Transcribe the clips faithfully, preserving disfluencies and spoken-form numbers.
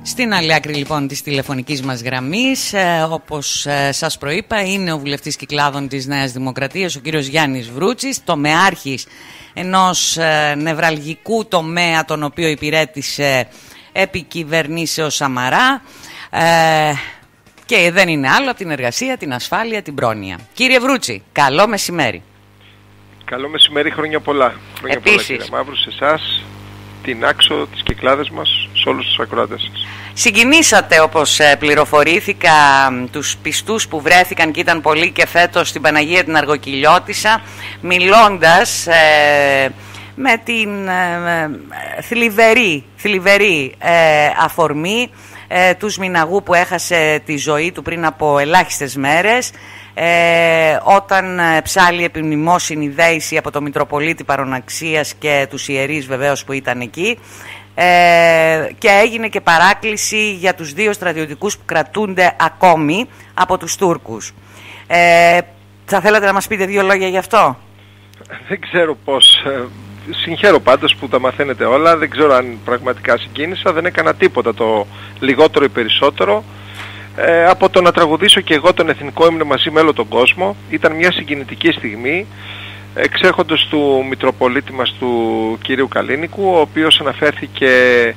Στην άλλη άκρη λοιπόν της τηλεφωνικής μας γραμμής, ε, όπως ε, σας προείπα, είναι ο βουλευτής Κυκλάδων της Νέας Δημοκρατίας, ο κύριος Γιάννης Βρούτσης, τομεάρχης ενός ε, νευραλγικού τομέα τον οποίο υπηρέτησε επί κυβερνήσεως Σαμαρά ε, και δεν είναι άλλο από την εργασία, την ασφάλεια, την πρόνοια. Κύριε Βρούτση, καλό μεσημέρι. Καλό μεσημέρι, χρόνια πολλά. Χρόνια Επίσης. πολλά, κύριε Μαύρου, σε εσάς, την Άξο, τις Κυκλάδες μας, σε όλους τους ακροάτες σας. Συγκινήσατε, όπως πληροφορήθηκα, τους πιστούς που βρέθηκαν και ήταν πολλοί και φέτος στην Παναγία την Αργοκυλιώτισσα, μιλώντας ε, με την ε, θλιβερή, θλιβερή ε, αφορμή ε, του Σμιναγού που έχασε τη ζωή του πριν από ελάχιστες μέρες, ε, όταν ψάλλει επιμνημόσυνη δέηση από το Μητροπολίτη Παροναξίας και τους ιερείς βεβαίως που ήταν εκεί. Ε, και έγινε και παράκληση για τους δύο στρατιωτικούς που κρατούνται ακόμη από τους Τούρκους. Ε, θα θέλατε να μας πείτε δύο λόγια γι' αυτό? Δεν ξέρω πώς. Συγχαίρω πάντως που τα μαθαίνετε όλα. Δεν ξέρω αν πραγματικά συγκίνησα. Δεν έκανα τίποτα το λιγότερο ή περισσότερο ε, από το να τραγουδήσω και εγώ τον εθνικό ύμνο μαζί με όλο τον κόσμο. Ήταν μια συγκινητική στιγμή, εξέχοντος του Μητροπολίτη μας, του κυρίου Καλίνικου, ο οποίος αναφέρθηκε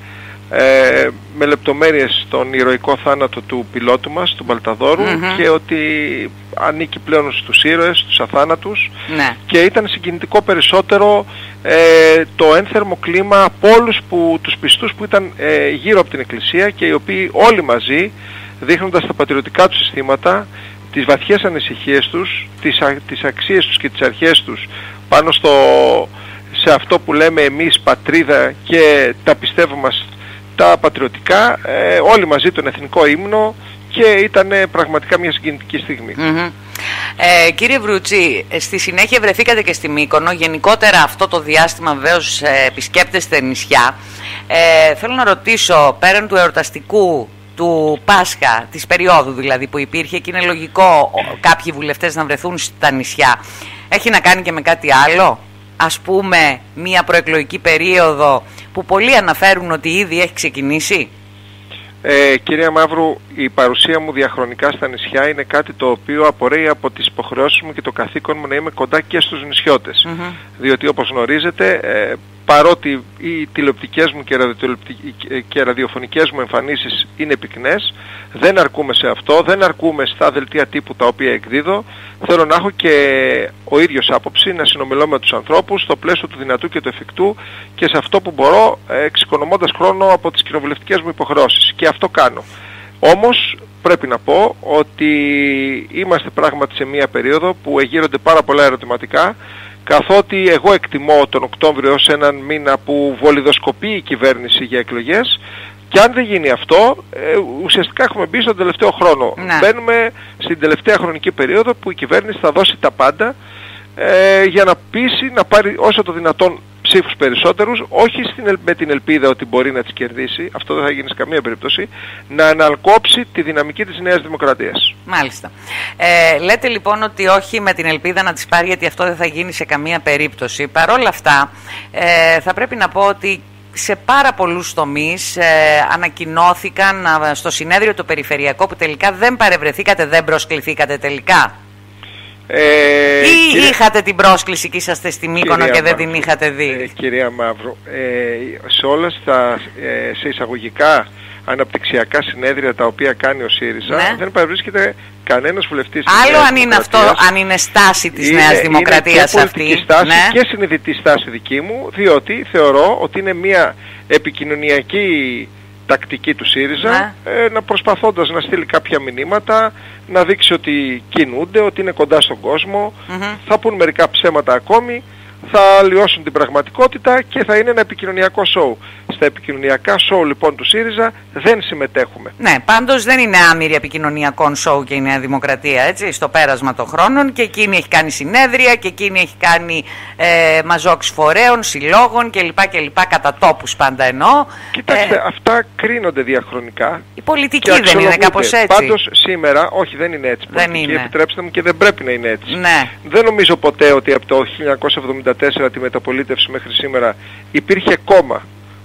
ε, με λεπτομέρειες στον ηρωικό θάνατο του πιλότου μας, του Μπαλταδόρου, mm-hmm. και ότι ανήκει πλέον στους ήρωες, στους αθάνατους, ναι. Και ήταν συγκινητικό περισσότερο ε, το ένθερμο κλίμα από όλους που, τους πιστούς που ήταν ε, γύρω από την Εκκλησία και οι οποίοι όλοι μαζί, δείχνοντας τα πατριωτικά τους συστήματα, τις βαθιές ανησυχίες τους, τις, α, τις αξίες τους και τις αρχές τους πάνω στο, σε αυτό που λέμε εμείς πατρίδα και τα πιστεύω μας τα πατριωτικά, ε, όλοι μαζί τον εθνικό ύμνο, και ήταν πραγματικά μια συγκινητική στιγμή. Mm-hmm. Ε, κύριε Βρούτση, στη συνέχεια βρεθήκατε και στη Μύκονο. Γενικότερα αυτό το διάστημα βεβαίως ε, επισκέπτεστε νησιά. Ε, θέλω να ρωτήσω, πέραν του εορταστικού του Πάσχα, της περίοδου δηλαδή που υπήρχε, και είναι λογικό κάποιοι βουλευτές να βρεθούν στα νησιά, έχει να κάνει και με κάτι άλλο? Ας πούμε μια προεκλογική περίοδο που πολλοί αναφέρουν ότι ήδη έχει ξεκινήσει. Ε, κυρία Μαύρου, η παρουσία μου διαχρονικά στα νησιά είναι κάτι το οποίο απορρέει από τις υποχρεώσεις μου και το καθήκον μου να είμαι κοντά και στους νησιώτες. Mm-hmm. Διότι όπως γνωρίζετε, ε, παρότι οι τηλεοπτικές μου και, και ραδιοφωνικές μου εμφανίσεις είναι πυκνές, δεν αρκούμε σε αυτό, δεν αρκούμε στα δελτία τύπου τα οποία εκδίδω. Θέλω να έχω και ο ίδιος άποψη, να συνομιλώ με τους ανθρώπους στο πλαίσιο του δυνατού και του εφικτού και σε αυτό που μπορώ, εξοικονομώντας χρόνο από τις κοινοβουλευτικές μου υποχρεώσεις. Και αυτό κάνω. Όμως πρέπει να πω ότι είμαστε πράγματι σε μια περίοδο που εγείρονται πάρα πολλά ερωτηματικά, καθότι εγώ εκτιμώ τον Οκτώβριο ως έναν μήνα που βολιδοσκοπεί η κυβέρνηση για εκλογές, και αν δεν γίνει αυτό, ε, ουσιαστικά έχουμε μπει στον τελευταίο χρόνο. Ναι. Μπαίνουμε στην τελευταία χρονική περίοδο που η κυβέρνηση θα δώσει τα πάντα ε, για να πείσει να πάρει όσο το δυνατόν ψήφους περισσότερους, όχι στην, με την ελπίδα ότι μπορεί να τις κερδίσει, αυτό δεν θα γίνει σε καμία περίπτωση, να αναλκόψει τη δυναμική της Νέας Δημοκρατίας. Μάλιστα. Ε, λέτε λοιπόν ότι όχι με την ελπίδα να τις πάρει, γιατί αυτό δεν θα γίνει σε καμία περίπτωση. Παρ' όλα αυτά, ε, θα πρέπει να πω ότι σε πάρα πολλούς τομείς ε, ανακοινώθηκαν ε, στο συνέδριο το περιφερειακό, που τελικά δεν παρευρεθήκατε, δεν προσκληθήκατε τελικά. Ε, ή κυρία... είχατε την πρόσκληση και είσαστε στη Μύκονο και δεν Μαύρου, την είχατε δει? Ε, κυρία Μαύρου, ε, σε όλα τα ε, σε εισαγωγικά αναπτυξιακά συνέδρια τα οποία κάνει ο ΣΥΡΙΖΑ, ναι, δεν παρευρίσκεται κανένας βουλευτής της Άλλο αν είναι αυτό, αν είναι στάση της είναι, Νέας Δημοκρατίας είναι και αυτή. πολιτική στάση, ναι, και συνειδητή στάση δική μου, διότι θεωρώ ότι είναι μια επικοινωνιακή τακτική του ΣΥΡΙΖΑ, ναι, ε, να προσπαθώντας να στείλει κάποια μηνύματα, να δείξει ότι κινούνται, ότι είναι κοντά στον κόσμο, mm-hmm. θα πούν μερικά ψέματα ακόμη, θα αλλοιώσουν την πραγματικότητα και θα είναι ένα επικοινωνιακό σοου. Στα επικοινωνιακά σοου λοιπόν του ΣΥΡΙΖΑ δεν συμμετέχουμε. Ναι, πάντως δεν είναι άμυρη επικοινωνιακών σοου και η Νέα Δημοκρατία, έτσι, στο πέρασμα των χρόνων, και εκείνη έχει κάνει συνέδρια και εκείνη έχει κάνει ε, μαζόξ φορέων, συλλόγων κλπ. κλπ. Κατά τόπους πάντα εννοώ. Κοιτάξτε, ε, αυτά κρίνονται διαχρονικά. Η πολιτική δεν είναι κάπως έτσι? Πάντως σήμερα, όχι, δεν είναι έτσι. Δεν πολιτική, είναι. Επιτρέψτε μου, και δεν πρέπει να είναι έτσι. Ναι. Δεν νομίζω ποτέ ότι από το χίλια εννιακόσια εβδομήντα τέσσερα τη μεταπολίτευση μέχρι σήμερα υπήρχε κόμμα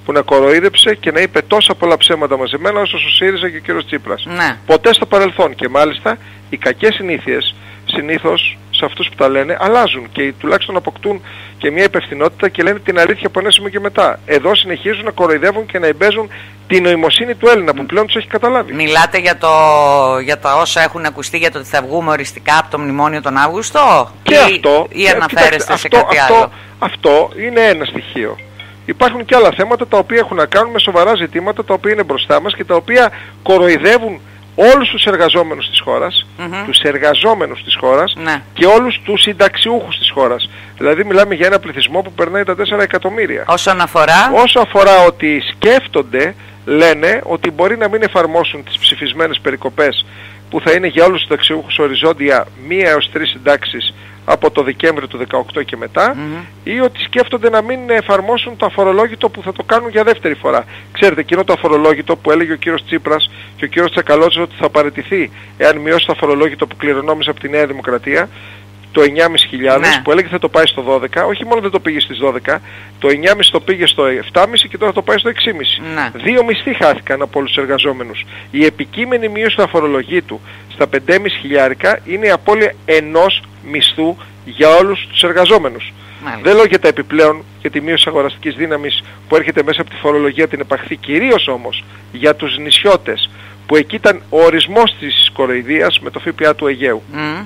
που να κοροϊδέψε και να είπε τόσα πολλά ψέματα μαζεμένα όσο ο ΣΥΡΙΖΑ και ο κύριος Τσίπρας. Ναι. Ποτέ στο παρελθόν. Και μάλιστα οι κακές συνήθειες συνήθως σε αυτούς που τα λένε αλλάζουν και τουλάχιστον αποκτούν και μια υπευθυνότητα και λένε την αλήθεια από ένα σημείο και μετά. Εδώ συνεχίζουν να κοροϊδεύουν και να εμπέζουν την νοημοσύνη του Έλληνα που πλέον τους έχει καταλάβει. Μιλάτε για, το, για τα όσα έχουν ακουστεί για το ότι θα βγούμε οριστικά από το μνημόνιο τον Αύγουστο και ή, αυτό, ή αναφέρεστε κοιτάξτε, σε αυτό, κάτι αυτό, άλλο? Αυτό είναι ένα στοιχείο. Υπάρχουν και άλλα θέματα τα οποία έχουν να κάνουν με σοβαρά ζητήματα τα οποία είναι μπροστά μας και τα οποία κοροϊδεύουν όλους τους εργαζόμενους της χώρας, mm-hmm. τους εργαζόμενους της χώρας ναι. και όλους τους συνταξιούχους της χώρας. Δηλαδή μιλάμε για ένα πληθυσμό που περνάει τα τέσσερα εκατομμύρια. Όσον αφορά... Όσο αφορά ότι σκέφτονται, λένε ότι μπορεί να μην εφαρμόσουν τις ψηφισμένες περικοπές που θα είναι για όλους τους συνταξιούχους οριζόντια μία έως τρεις συντάξεις από το Δεκέμβριο του δεκαοκτώ και μετά mm-hmm. ή ότι σκέφτονται να μην εφαρμόσουν το αφορολόγητο που θα το κάνουν για δεύτερη φορά. Ξέρετε, εκείνο το αφορολόγητο που έλεγε ο κύριος Τσίπρας και ο κύριος Τσακαλώτης ότι θα παραιτηθεί εάν μειώσει το αφορολόγητο που κληρονόμησε από τη Νέα Δημοκρατία, το εννιά χιλιάδες πεντακόσια ναι. που έλεγε θα το πάει στο δώδεκα, όχι μόνο δεν το πήγε στις δώδεκα, το εννιά χιλιάδες πεντακόσια το πήγε στο επτά χιλιάδες πεντακόσια και τώρα θα το πάει στο έξι χιλιάδες πεντακόσια. Ναι. Δύο μισθοί χάθηκαν από όλους τους εργαζόμενους. Η επικείμενη μείωση του αφορολογήτου στα πέντε χιλιάδες πεντακόσια είναι η απώλεια ενός μισθού για όλους τους εργαζόμενους. Μάλιστα. Δεν λέω για τα επιπλέον, για τη μείωση αγοραστικής δύναμης που έρχεται μέσα από τη φορολογία την επαχθή, κυρίως όμως για τους νησιώτες, που εκεί ήταν ο ορισμός της κοροϊδίας με το ΦΠΑ του Αιγαίου. Mm.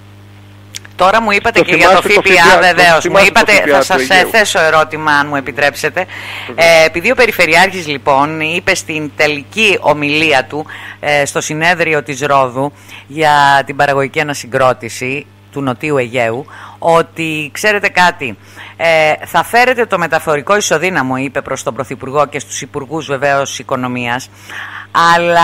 Τώρα μου είπατε το και για το ΦΠΑ, βεβαίως. Μου είπατε, θα σας θέσω ερώτημα αν μου επιτρέψετε. Ε, επειδή ο Περιφερειάρχης λοιπόν είπε στην τελική ομιλία του ε, στο συνέδριο της Ρόδου για την παραγωγική ανασυγκρότηση του Νοτίου Αιγαίου, ότι ξέρετε κάτι, ε, θα φέρετε το μεταφορικό ισοδύναμο, είπε προς τον Πρωθυπουργό και στους Υπουργούς βεβαίως Οικονομίας, αλλά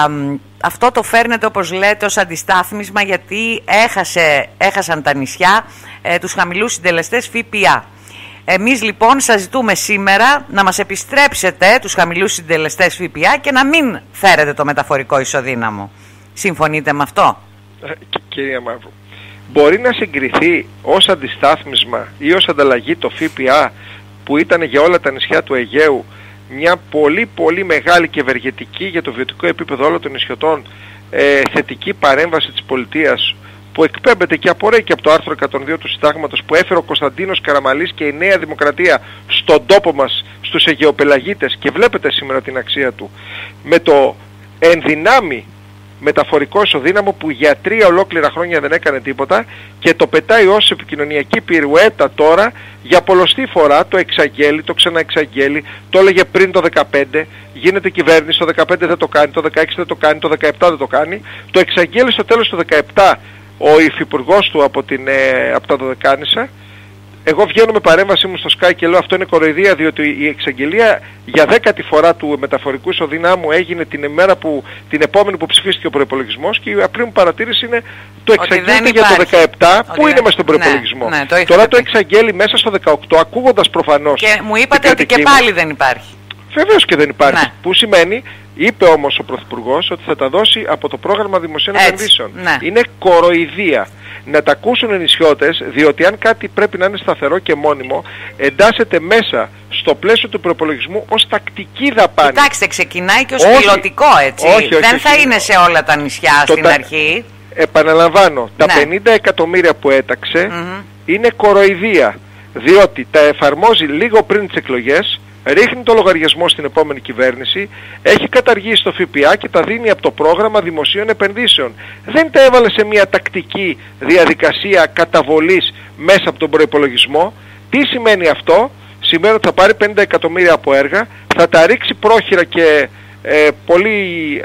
αυτό το φέρνετε όπως λέτε ως αντιστάθμισμα γιατί έχασε, έχασαν τα νησιά ε, τους χαμηλούς συντελεστές ΦΠΑ. Εμείς λοιπόν σας ζητούμε σήμερα να μας επιστρέψετε τους χαμηλούς συντελεστές ΦΠΑ και να μην φέρετε το μεταφορικό ισοδύναμο. Συμφωνείτε με αυτό? Ε, κυρία Μαύρου, μπορεί να συγκριθεί ως αντιστάθμισμα ή ως ανταλλαγή το ΦΠΑ που ήταν για όλα τα νησιά του Αιγαίου μια πολύ πολύ μεγάλη και ευεργετική για το βιωτικό επίπεδο όλων των νησιωτών ε, θετική παρέμβαση της πολιτείας που εκπέμπεται και απορρέει και από το άρθρο εκατόν δύο του Συντάγματος που έφερε ο Κωνσταντίνος Καραμαλής και η Νέα Δημοκρατία στον τόπο μας, στους Αιγαιοπελαγίτες, και βλέπετε σήμερα την αξία του, με το ενδυνάμει μεταφορικό ισοδύναμο που για τρία ολόκληρα χρόνια δεν έκανε τίποτα και το πετάει ως επικοινωνιακή πυρουέτα τώρα για πολλοστή φορά, το εξαγγέλει, το ξαναεξαγγέλει, το έλεγε πριν το δεκαπέντε, γίνεται κυβέρνηση, το δεκαπέντε δεν το κάνει, το δεκαέξι δεν το κάνει, το δεκαεπτά δεν το κάνει, το εξαγγέλει στο τέλος του δεκαεπτά ο υφυπουργός του από, την, ε, από τα Δωδεκάνησα. Εγώ βγαίνω με παρέμβασή μου στο Sky και λέω αυτό είναι κοροϊδία, διότι η εξαγγελία για δέκατη φορά του μεταφορικού ισοδυνάμου έγινε την ημέρα που, την επόμενη που ψηφίστηκε ο προϋπολογισμός, και η απλή μου παρατήρηση είναι το εξαγγέλει για το δεκαεπτά που είναι δεν... μέσα στον προϋπολογισμό. Ναι, ναι, το Τώρα το εξαγγέλει μέσα στο δεκαοκτώ, ακούγοντας προφανώς. Και μου είπατε ότι και πάλι δεν υπάρχει. Βεβαίως και δεν υπάρχει. Ναι. Που σημαίνει, είπε όμως ο Πρωθυπουργός ότι θα τα δώσει από το πρόγραμμα δημοσίων επενδύσεων. Ναι. Είναι κοροϊδία. Να τα ακούσουν οι νησιώτες, διότι αν κάτι πρέπει να είναι σταθερό και μόνιμο, εντάσσεται μέσα στο πλαίσιο του προπολογισμού ως τακτική δαπάνη. Κοιτάξτε, ξεκινάει και ως πιλωτικό, έτσι. Όχι, όχι, δεν όχι, θα όχι. είναι σε όλα τα νησιά το στην τα... αρχή. Επαναλαμβάνω, ναι. τα πενήντα εκατομμύρια που έταξε mm-hmm. είναι κοροϊδία, διότι τα εφαρμόζει λίγο πριν τις εκλογές, ρίχνει το λογαριασμό στην επόμενη κυβέρνηση, έχει καταργήσει το ΦΠΑ και τα δίνει από το πρόγραμμα δημοσίων επενδύσεων. Δεν τα έβαλε σε μια τακτική διαδικασία καταβολής μέσα από τον προϋπολογισμό. Τι σημαίνει αυτό? Σημαίνει ότι θα πάρει πενήντα εκατομμύρια από έργα, θα τα ρίξει πρόχειρα και ε, πολύ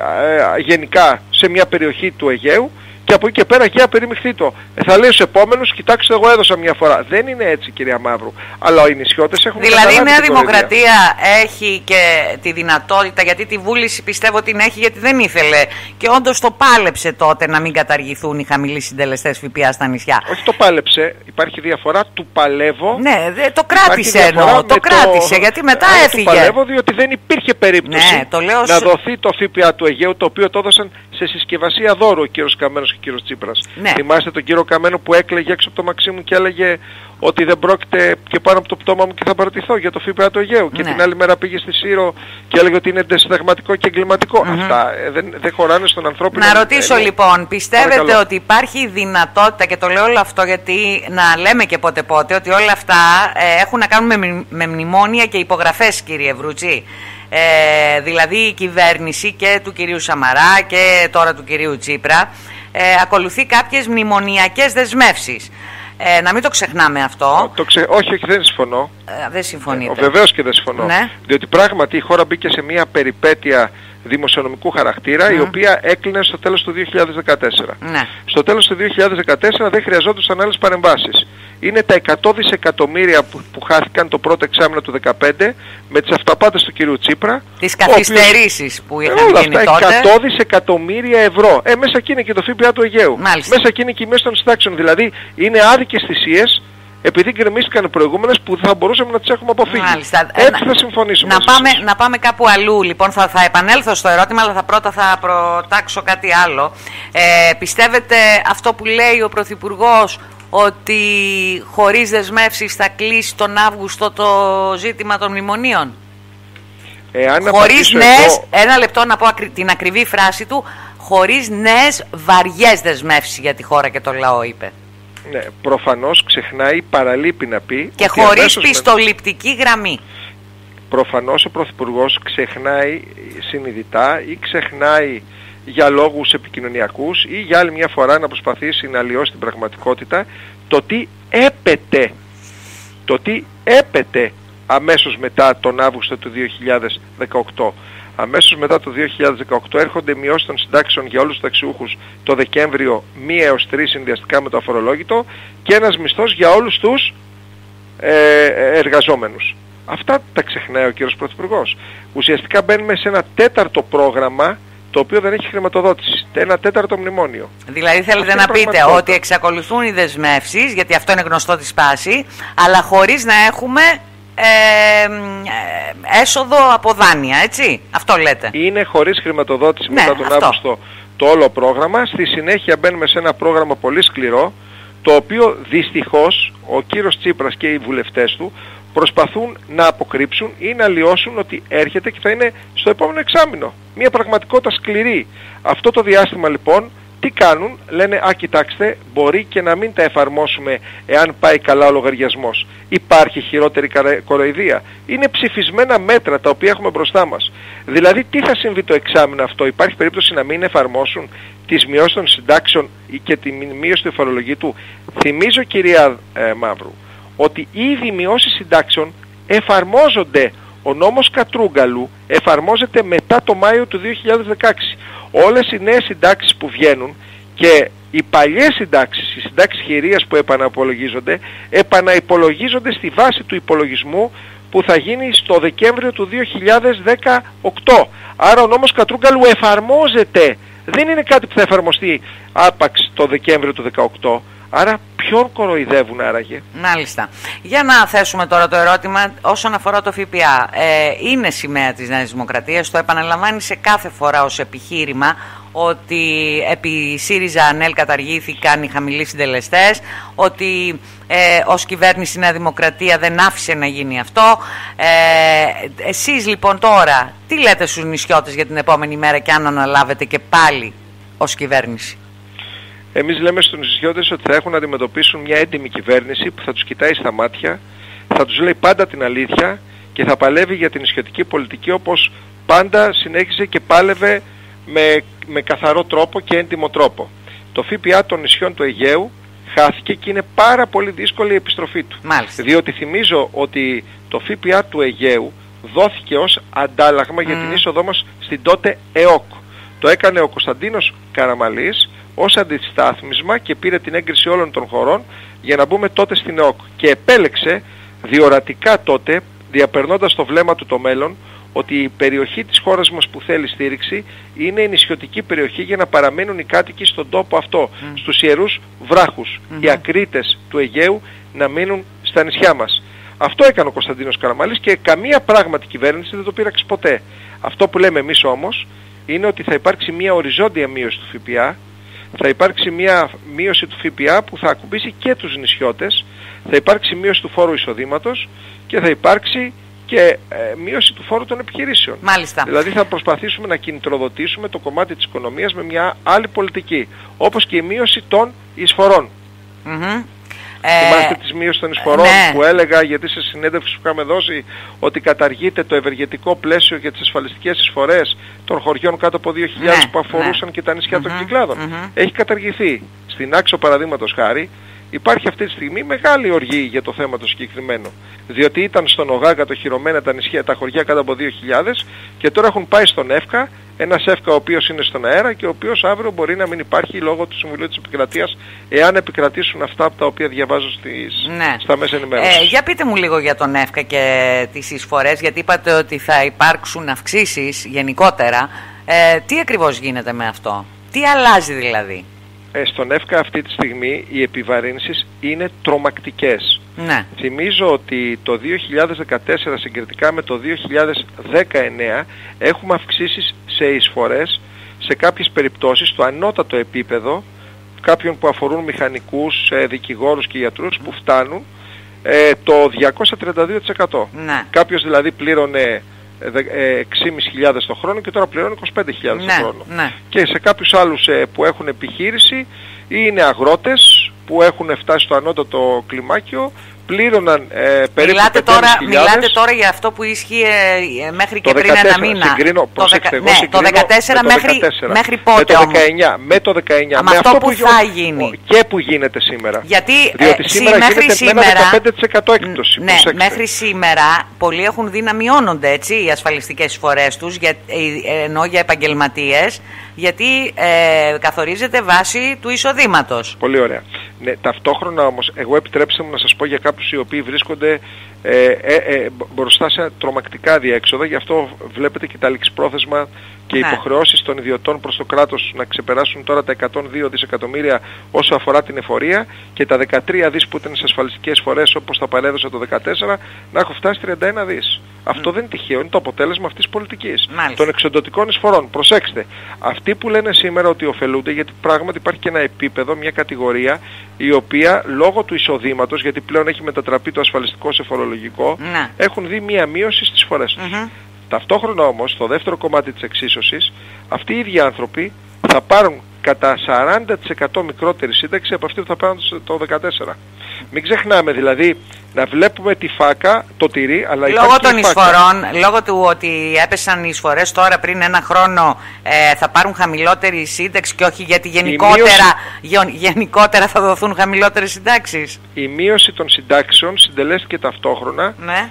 ε, γενικά σε μια περιοχή του Αιγαίου, και από εκεί και πέρα για περιμειχθεί το. Ε, θα λέει στους επόμενους, κοιτάξτε, εγώ έδωσα μια φορά. Δεν είναι έτσι, κυρία Μαύρου. Αλλά οι νησιώτες έχουν καταλάβει. Δηλαδή η Νέα Δημοκρατία έχει και τη δυνατότητα, γιατί τη βούληση πιστεύω την έχει, γιατί δεν ήθελε και όντως το πάλεψε τότε να μην καταργηθούν οι χαμηλοί συντελεστές ΦΠΑ στα νησιά. Όχι το πάλεψε, υπάρχει διαφορά του παλεύω. Ναι, δε, το κράτησε εννοώ. Το κράτησε, το... γιατί μετά Άρα έφυγε. Το παλεύω, διότι δεν υπήρχε περίπτωση ναι, το λέω... να δωθεί το ΦΠΑ του Αιγαίου, το οποίο το έδωσαν σε συσκευασία δώρου ο κύριος Καμένος και κύριος Τσίπρας. Ναι. Θυμάστε τον κύριο Καμένο που έκλαιγε έξω από το Μαξίμου και έλεγε ότι δεν πρόκειται και πάνω από το πτώμα μου και θα παραιτηθώ για το ΦΠΑ του Αιγαίου. Ναι. Και την άλλη μέρα πήγε στη Σύρο και έλεγε ότι είναι συνταγματικό και εγκληματικό. Mm-hmm. Αυτά ε, δεν, δεν χωράνε στον ανθρώπινο. Να ρωτήσω ε, λοιπόν, πιστεύετε παρακαλώ. ότι υπάρχει δυνατότητα, και το λέω όλο αυτό γιατί να λέμε και πότε πότε, ότι όλα αυτά ε, έχουν να κάνουν με, με μνημόνια και υπογραφές, κύριε Βρούτση. Ε, δηλαδή η κυβέρνηση και του κυρίου Σαμαρά και τώρα του κυρίου Τσίπρα ε, ακολουθεί κάποιες μνημονιακές δεσμεύσεις. Ε, να μην το ξεχνάμε αυτό. Το ξε... Όχι, όχι, δεν συμφωνώ. Ε, δεν συμφωνείτε. Ε, βεβαίως και δεν συμφωνώ. Ναι. Διότι πράγματι η χώρα μπήκε σε μια περιπέτεια δημοσιονομικού χαρακτήρα, mm. η οποία έκλεινε στο τέλος του δύο χιλιάδες δεκατέσσερα. Ναι. Στο τέλος του δύο χιλιάδες δεκατέσσερα δεν χρειαζόντουσαν άλλες παρεμβάσεις. Είναι τα εκατό δισεκατομμύρια που, που χάθηκαν το πρώτο εξάμηνο του δύο χιλιάδες δεκαπέντε με τις αυταπάτες του κυρίου Τσίπρα. Τις καθυστερήσεις που είχαν όλα γίνει αυτά, τότε. εκατό δισεκατομμύρια ευρώ. Ε, μέσα εκεί είναι και το ΦΠΑ του Αιγαίου. Μάλιστα. Μέσα εκεί είναι και η μέση των συντάξεων. Δηλαδή είναι άδικες θυσίες, επειδή γκρεμίστηκαν οι προηγούμενες που θα μπορούσαμε να τις έχουμε αποφύγει. Μάλιστα. Έτσι θα συμφωνήσουμε. Να πάμε, να πάμε κάπου αλλού. Λοιπόν, θα, θα επανέλθω στο ερώτημα, αλλά θα πρώτα θα προτάξω κάτι άλλο. Ε, πιστεύετε αυτό που λέει ο Πρωθυπουργός, ότι χωρίς δεσμεύσεις θα κλείσει τον Αύγουστο το ζήτημα των μνημονίων? Εάν χωρίς νέες, εδώ... ένα λεπτό να πω την ακριβή φράση του, χωρίς νέες βαριές δεσμεύσεις για τη χώρα και το λαό, είπε. Ναι, προφανώς ξεχνάει, παραλείπει να πει... Και χωρίς πιστοληπτική με... γραμμή. Προφανώς ο Πρωθυπουργός ξεχνάει συνειδητά ή ξεχνάει για λόγους επικοινωνιακούς ή για άλλη μια φορά να προσπαθήσει να αλλοιώσει την πραγματικότητα, το τι έπεται, το τι έπεται αμέσως μετά τον Αύγουστο του δύο χιλιάδες δεκαοκτώ. Αμέσως μετά το δύο χιλιάδες δεκαοκτώ έρχονται μειώσεις των συντάξεων για όλους τους ταξιούχους το Δεκέμβριο μία έως τρεις συνδυαστικά με το αφορολόγητο και ένας μισθός για όλους τους ε, εργαζόμενους. Αυτά τα ξεχνάει ο κύριος Πρωθυπουργός. Ουσιαστικά μπαίνουμε σε ένα τέταρτο πρόγραμμα το οποίο δεν έχει χρηματοδότηση. Ένα τέταρτο μνημόνιο. Δηλαδή θέλετε να πείτε ότι εξακολουθούν οι δεσμεύσεις, γιατί αυτό είναι γνωστό τη σπάση, αλλά χωρίς να έχουμε ε, ε, έσοδο από δάνεια, έτσι. Αυτό λέτε. Είναι χωρίς χρηματοδότηση ναι, μετά τον αυτό. Αύγουστο το όλο πρόγραμμα. Στη συνέχεια μπαίνουμε σε ένα πρόγραμμα πολύ σκληρό, το οποίο δυστυχώς ο κύριος Τσίπρας και οι βουλευτές του προσπαθούν να αποκρύψουν ή να αλλοιώσουν ότι έρχεται και θα είναι στο επόμενο εξάμηνο. Μια πραγματικότητα σκληρή. Αυτό το διάστημα λοιπόν τι κάνουν? Λένε α, κοιτάξτε, μπορεί και να μην τα εφαρμόσουμε εάν πάει καλά ο λογαριασμός. Υπάρχει χειρότερη κοροϊδία? Είναι ψηφισμένα μέτρα τα οποία έχουμε μπροστά μας. Δηλαδή τι θα συμβεί το εξάμηνο αυτό? Υπάρχει περίπτωση να μην εφαρμόσουν τις μειώσεις των συντάξεων και τη μείωση του φορολογητού? Θυμίζω, κυρία ε, Μαύρου, ότι ήδη οι μειώσεις συντάξεων εφαρμόζονται. Ο νόμος Κατρούγκαλου εφαρμόζεται μετά το Μάιο του δύο χιλιάδες δεκαέξι. Όλες οι νέες συντάξεις που βγαίνουν και οι παλιές συντάξεις, οι συντάξεις χειρίας που επαναυπολογίζονται, επαναυπολογίζονται στη βάση του υπολογισμού που θα γίνει στο Δεκέμβριο του δύο χιλιάδες δεκαοκτώ. Άρα ο νόμος Κατρούγκαλου εφαρμόζεται. Δεν είναι κάτι που θα εφαρμοστεί άπαξ το Δεκέμβριο του δεκαοκτώ. Άρα ποιον κοροϊδεύουν άραγε? Μάλιστα. Για να θέσουμε τώρα το ερώτημα όσον αφορά το ΦΠΑ. Ε, είναι σημαία της Νέας Δημοκρατίας, το επαναλαμβάνει σε κάθε φορά ως επιχείρημα ότι επί ΣΥΡΙΖΑ ΑΝΕΛ καταργήθηκαν οι χαμηλοί συντελεστές, ότι ε, ως κυβέρνηση Νέα Δημοκρατία δεν άφησε να γίνει αυτό. Ε, εσείς λοιπόν τώρα τι λέτε στους νησιώτες για την επόμενη μέρα και αν αναλάβετε και πάλι ως κυβέρνηση? Εμείς λέμε στους νησιώτες ότι θα έχουν να αντιμετωπίσουν μια έντιμη κυβέρνηση που θα τους κοιτάει στα μάτια, θα τους λέει πάντα την αλήθεια και θα παλεύει για την νησιωτική πολιτική όπως πάντα συνέχισε και πάλευε με, με καθαρό τρόπο και έντιμο τρόπο. Το ΦΠΑ των νησιών του Αιγαίου χάθηκε και είναι πάρα πολύ δύσκολη η επιστροφή του. Μάλιστα. Διότι θυμίζω ότι το ΦΠΑ του Αιγαίου δόθηκε ως αντάλλαγμα mm. για την είσοδό μας στην τότε ΕΟΚ. Το έκανε ο Κωνσταντίνος Καραμαλής ως αντιστάθμισμα και πήρε την έγκριση όλων των χωρών για να μπούμε τότε στην ΕΟΚ. Και επέλεξε διορατικά τότε, διαπερνώντας το βλέμμα του το μέλλον, ότι η περιοχή της χώρας μας που θέλει στήριξη είναι η νησιωτική περιοχή για να παραμείνουν οι κάτοικοι στον τόπο αυτό, mm. στους ιερούς βράχους, mm-hmm. οι ακρίτες του Αιγαίου να μείνουν στα νησιά μας. Αυτό έκανε ο Κωνσταντίνος Καραμαλής και καμία πράγματι κυβέρνηση δεν το πείραξε ποτέ. Αυτό που λέμε εμείς όμως είναι ότι θα υπάρξει μια οριζόντια μείωση του ΦΠΑ, θα υπάρξει μια μείωση του ΦΠΑ που θα ακουμπήσει και τους νησιώτες, θα υπάρξει μείωση του φόρου εισοδήματος και θα υπάρξει και ε, μείωση του φόρου των επιχειρήσεων. Μάλιστα. Δηλαδή θα προσπαθήσουμε να κινητροδοτήσουμε το κομμάτι της οικονομίας με μια άλλη πολιτική, όπως και η μείωση των εισφορών. Mm-hmm. Θυμάστε τις μείωσης των εισφορών, ναι. που έλεγα, γιατί σε συνέντευξη που είχαμε δώσει, ότι καταργείται το ευεργετικό πλαίσιο για τις ασφαλιστικές εισφορές των χωριών κάτω από δύο χιλιάδες, ναι, που αφορούσαν, ναι, και τα νησιά mm-hmm. των Κυκλάδων. Mm-hmm. Έχει καταργηθεί. Στην Άξο, παραδείγματος χάρη, υπάρχει αυτή τη στιγμή μεγάλη οργή για το θέμα το συγκεκριμένο. Διότι ήταν στον ΟΓΑ κατοχυρωμένα τα νησιά, τα χωριά κάτω από δύο χιλιάδες και τώρα έχουν πάει στον ΕΦΚΑ, ένας ΕΦΚΑ ο οποίος είναι στον αέρα και ο οποίος αύριο μπορεί να μην υπάρχει λόγω του Συμβουλίου της Επικρατείας, εάν επικρατήσουν αυτά από τα οποία διαβάζω στις, ναι. στα μέσα ενημέρωσης. Ε, για πείτε μου λίγο για τον ΕΦΚΑ και τις εισφορές, γιατί είπατε ότι θα υπάρξουν αυξήσεις γενικότερα. Ε, τι ακριβώς γίνεται με αυτό, τι αλλάζει δηλαδή? Ε, στον ΕΦΚΑ αυτή τη στιγμή οι επιβαρύνσεις είναι τρομακτικές. Ναι. Θυμίζω ότι το δύο χιλιάδες δεκατέσσερα συγκριτικά με το δύο χιλιάδες δεκαεννέα έχουμε αυξήσεις σε εισφορές σε κάποιες περιπτώσεις στο ανώτατο επίπεδο, κάποιων που αφορούν μηχανικούς, δικηγόρους και γιατρούς, που φτάνουν ε, το διακόσια τριάντα δύο τοις εκατό. Ναι. Κάποιος δηλαδή πλήρωνε έξι χιλιάδες πεντακόσια το χρόνο και τώρα πληρώνει είκοσι πέντε χιλιάδες ναι, το χρόνο. Ναι. Και σε κάποιους άλλους ε, που έχουν επιχείρηση ή είναι αγρότες που έχουν φτάσει στο ανώτατο κλιμάκιο, πλήρωναν ε, περίπου μιλάτε τώρα, μιλάτε τώρα για αυτό που ίσχυε ε, μέχρι και πριν ένα μήνα. Συγκρίνω, προσέξτε, το, ναι, το δεκατέσσερα μέχρι, μέχρι πότε με το δεκαεννιά, με το δεκαεννιά, με, με αυτό, αυτό που, που θα γίνει. Και που γίνεται σήμερα. Γιατί διότι ε, σήμερα μέχρι γίνεται σήμερα, με ένα δεκαπέντε τοις εκατό έκπτωση. Ναι, μέχρι σήμερα πολλοί έχουν δει να μειώνονται, έτσι, οι ασφαλιστικές εισφορές τους, για, ε, ενώ για επαγγελματίες, γιατί ε, καθορίζεται βάση του εισοδήματος. Πολύ ωραία. Ναι, ταυτόχρονα όμως, εγώ επιτρέψτε μου να σας πω για κάποιους οι οποίοι βρίσκονται ε, ε, ε, μπροστά σε τρομακτικά διέξοδα, γι' αυτό βλέπετε και τα ληξιπρόθεσμα και οι ναι. υποχρεώσεις των ιδιωτών προς το κράτος να ξεπεράσουν τώρα τα εκατόν δύο δισεκατομμύρια όσο αφορά την εφορία και τα δεκατρία δις που ήταν σε ασφαλιστικές εισφορές όπως τα παρέδωσα το δεκατέσσερα να έχω φτάσει τριάντα ένα δις. Mm. Αυτό δεν είναι τυχαίο, είναι το αποτέλεσμα αυτής της πολιτικής. Μάλιστα. Των εξοντωτικών εισφορών. Προσέξτε, αυτοί που λένε σήμερα ότι ωφελούνται, γιατί πράγματι υπάρχει και ένα επίπεδο, μια κατηγορία η οποία λόγω του εισοδήματος, γιατί πλέον έχει μετατραπεί το ασφαλιστικό σε φορολογικό, ναι. έχουν δει μια μείωση στις φορές τους. Mm-hmm. Ταυτόχρονα όμως, στο δεύτερο κομμάτι της εξίσωσης, αυτοί οι ίδιοι άνθρωποι θα πάρουν κατά σαράντα τοις εκατό μικρότερη σύνταξη από αυτή που θα πάρουν το δεκατέσσερα. Μην ξεχνάμε δηλαδή να βλέπουμε τη φάκα, το τυρί, αλλά λόγω των εισφορών, λόγω του ότι έπεσαν οι εισφορές τώρα πριν ένα χρόνο, ε, θα πάρουν χαμηλότερη σύνταξη και όχι γιατί γενικότερα, μείωση... γενικότερα θα δοθούν χαμηλότερες συντάξεις. Η μείωση των συντάξεων συντελέστηκε ταυτόχρονα ναι.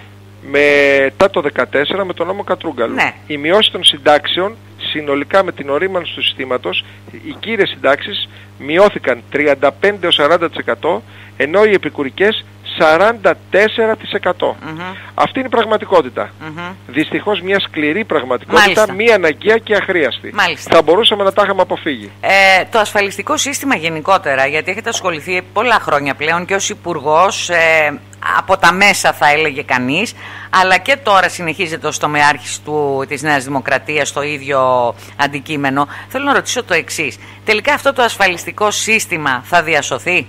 μετά το δεκατέσσερα με τον νόμο Κατρούγκαλου. Ναι. Η μείωση των συντάξεων συνολικά με την ορίμανση του συστήματος, οι κύριες συντάξεις μειώθηκαν τριάντα πέντε έως σαράντα τοις εκατό, ενώ οι επικουρικές σαράντα τέσσερα τοις εκατό. Mm-hmm. Αυτή είναι η πραγματικότητα. Mm-hmm. Δυστυχώς μια σκληρή πραγματικότητα, μάλιστα, μία αναγκαία και αχρίαστη. Μάλιστα. Θα μπορούσαμε να τα είχαμε αποφύγει. Ε, το ασφαλιστικό σύστημα γενικότερα, γιατί έχετε ασχοληθεί πολλά χρόνια πλέον και ως υπουργός, ε, από τα μέσα θα έλεγε κανείς, αλλά και τώρα συνεχίζεται ως τομεάρχης του, της Νέας Δημοκρατίας στο ίδιο αντικείμενο. Θέλω να ρωτήσω το εξής. Τελικά αυτό το ασφαλιστικό σύστημα θα διασωθεί?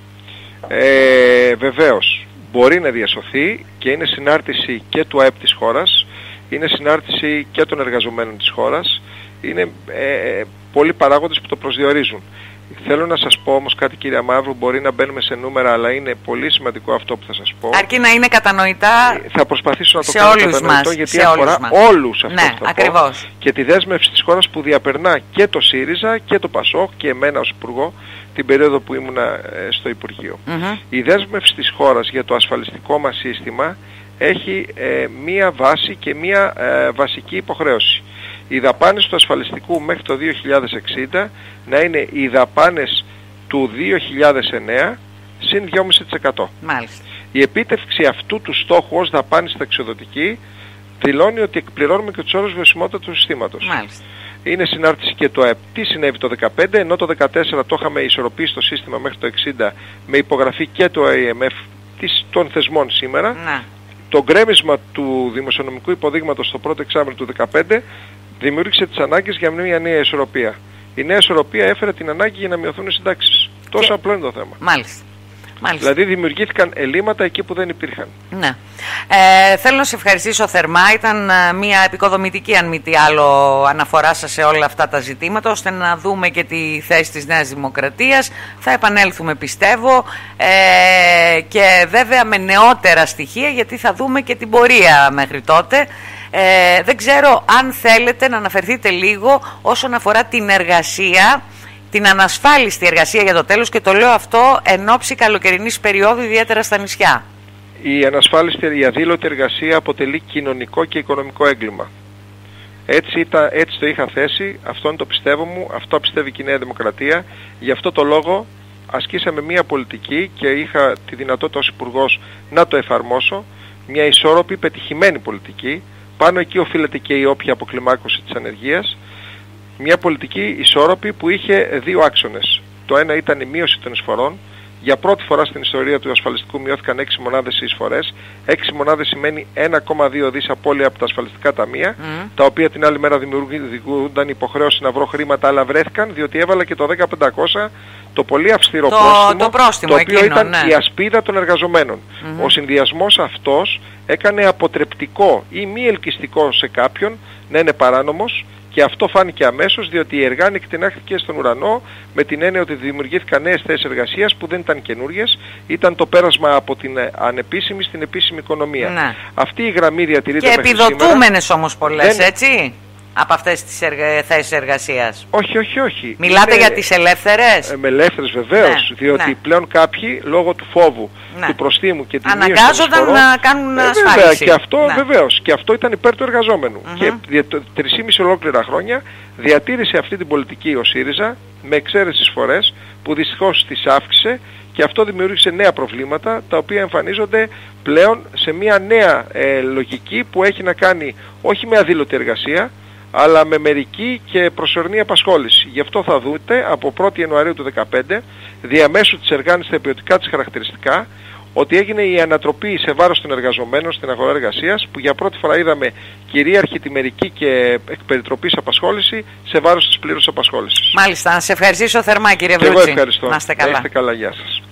Ε, βεβαίως μπορεί να διασωθεί και είναι συνάρτηση και του ΑΕΠ της χώρας, είναι συνάρτηση και των εργαζομένων της χώρας, είναι ε, πολλοί παράγοντες που το προσδιορίζουν. Θέλω να σας πω όμως κάτι, κυρία Μαύρου, μπορεί να μπαίνουμε σε νούμερα, αλλά είναι πολύ σημαντικό αυτό που θα σας πω. Αρκεί να είναι κατανοητά. Θα προσπαθήσω να το σε κάνω όλους κατανοητό, μας, γιατί σε αφορά όλους, όλους αυτό ναι, που θα ακριβώς. πω, και τη δέσμευση της χώρας που διαπερνά και το ΣΥΡΙΖΑ και το ΠΑΣΟΚ και εμένα ως υπουργό την περίοδο που ήμουνα στο Υπουργείο. Mm-hmm. Η δέσμευση της χώρας για το ασφαλιστικό μας σύστημα έχει ε, μία βάση και μία ε, βασική υποχρέωση. Οι δαπάνες του ασφαλιστικού μέχρι το δύο χιλιάδες εξήντα να είναι οι δαπάνες του δύο χιλιάδες εννέα συν δύο κόμμα πέντε τοις εκατό. Μάλιστα. Η επίτευξη αυτού του στόχου ως δαπάνη ταξιοδοτική δηλώνει ότι εκπληρώνουμε και τους όρους βιωσιμότητα του συστήματος. Μάλιστα. Είναι συνάρτηση και το ΑΕΠ. Τι συνέβη το δεκαπέντε, ενώ το δεκατέσσερα το είχαμε ισορροπήσει το σύστημα μέχρι το εξήντα με υπογραφή και του άι εμ εφ των θεσμών σήμερα. Να. Το γκρέμισμα του δημοσιονομικού υποδείγματος στο πρώτο εξάμηνο του δεκαπέντε δημιούργησε τις ανάγκες για μια νέα ισορροπία. Η νέα ισορροπία έφερε την ανάγκη για να μειωθούν οι συντάξεις. Τόσο και... απλό είναι το θέμα. Μάλιστα. Μάλιστα. Δηλαδή δημιουργήθηκαν ελλείμματα εκεί που δεν υπήρχαν. Ναι. Ε, θέλω να σε ευχαριστήσω θερμά. Ήταν μια επικοδομητική, αν μη τι άλλο, αναφορά σας σε όλα αυτά τα ζητήματα, ώστε να δούμε και τη θέση της Νέας Δημοκρατίας. Θα επανέλθουμε, πιστεύω, ε, και βέβαια με νεότερα στοιχεία, γιατί θα δούμε και την πορεία μέχρι τότε. Ε, δεν ξέρω αν θέλετε να αναφερθείτε λίγο όσον αφορά την εργασία, την ανασφάλιστη εργασία για το τέλος, και το λέω αυτό εν ώψη καλοκαιρινής περίοδου, ιδιαίτερα στα νησιά. Η ανασφάλιστη, η αδήλωτη εργασία αποτελεί κοινωνικό και οικονομικό έγκλημα. Έτσι, ήταν, έτσι το είχα θέσει, αυτό είναι το πιστεύω μου, αυτό πιστεύει και η Νέα Δημοκρατία. Γι' αυτό το λόγο ασκήσαμε μια πολιτική και είχα τη δυνατότητα ως Υπουργός να το εφαρμόσω, μια ισόρροπη, πετυχημένη πολιτική. Πάνω εκεί οφείλεται και η όποια αποκλιμάκωση της ανεργίας. Μια πολιτική ισόρροπη που είχε δύο άξονες. Το ένα ήταν η μείωση των εισφορών. Για πρώτη φορά στην ιστορία του ασφαλιστικού μειώθηκαν έξι μονάδες οι εισφορές. έξι μονάδες σημαίνει ένα κόμμα δύο δις απώλεια από τα ασφαλιστικά ταμεία, mm. τα οποία την άλλη μέρα δημιουργούνταν υποχρέωση να βρω χρήματα, αλλά βρέθηκαν διότι έβαλα και το δέκα χιλιάδες πεντακόσια, το πολύ αυστηρό το, πρόστιμο, το, πρόστιμο, το οποίο εκείνο, ήταν ναι. η ασπίδα των εργαζομένων. Mm-hmm. Ο συνδυασμός αυτός έκανε αποτρεπτικό ή μη ελκυστικό σε κάποιον να είναι παράνομος. Και αυτό φάνηκε αμέσως, διότι η εργάνη εκτινάχθηκε στον ουρανό με την έννοια ότι δημιουργήθηκαν νέες θέσεις εργασίας που δεν ήταν καινούριες, ήταν το πέρασμα από την ανεπίσημη στην επίσημη οικονομία. Ναι. Αυτή η γραμμή διατηρείται και μέχρι επιδοτούμενες όμως πολλές, δεν... έτσι, από αυτές τις εργα... θέσεις εργασίας. Όχι, όχι, όχι. Μιλάτε είναι... για τις ελεύθερες. Ε, με ελεύθερες βεβαίως, ναι, διότι ναι. πλέον κάποιοι λόγω του φόβου, ναι. του προστίμου και τη μείωση αναγκάζονταν να κάνουν ε, ασφάλιση. Βέβαια, και αυτό ναι. βεβαίως. Και αυτό ήταν υπέρ του εργαζόμενου. Mm-hmm. Και τρεις και μισό ολόκληρα χρόνια διατήρησε αυτή την πολιτική ο ΣΥΡΙΖΑ με εξαίρεση εισφορές που δυστυχώς τις αύξησε, και αυτό δημιούργησε νέα προβλήματα τα οποία εμφανίζονται πλέον σε μια νέα ε, λογική που έχει να κάνει όχι με αδήλωτη εργασία, αλλά με μερική και προσωρινή απασχόληση. Γι' αυτό θα δείτε από πρώτη Ιανουαρίου του δύο χιλιάδες δεκαπέντε, διαμέσου της εργάνης στα ποιοτικά της χαρακτηριστικά, ότι έγινε η ανατροπή σε βάρος των εργαζομένων στην αγορά εργασίας, που για πρώτη φορά είδαμε κυρίαρχη τη μερική και εκ περιτροπής απασχόληση σε βάρος της πλήρους απασχόλησης. Μάλιστα, να σε ευχαριστήσω θερμά, κύριε Βρούτση. Και εγώ ευχαριστώ. Να είστε καλά. Να είστε καλά, γεια σας.